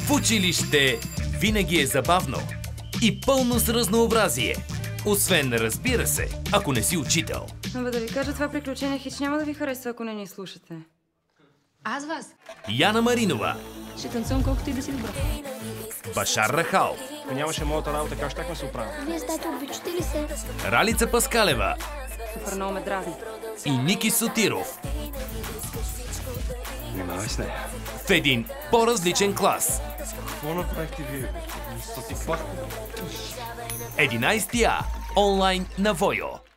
В училище винаги е забавно и пълно с разнообразие. Освен, разбира се, ако не си учител. Абе да ви кажа, това приключение хич няма да ви харесва, ако не ни слушате. Аз вас. Яна Маринова. Ще танцувам колкото и да си добра. Башар Рахал. Ако нямаше моята работа, как щяхме се оправим? Вие с тато обичате ли се? Ралица Паскалева. Супер много ме дразни. И Ники Сотиров. Внимавай с нея. В един по-различен клас. Какво направихте вие? Стотиквахте. 11 онлайн на Войо.